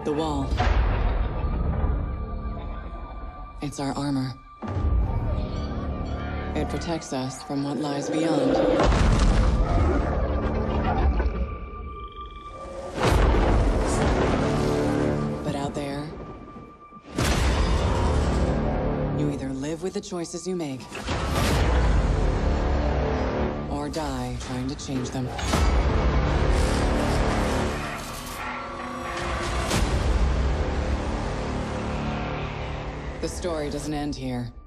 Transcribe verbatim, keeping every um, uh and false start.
The wall. It's our armor. It protects us from what lies beyond. But out there, you either live with the choices you make, or die trying to change them. The story doesn't end here.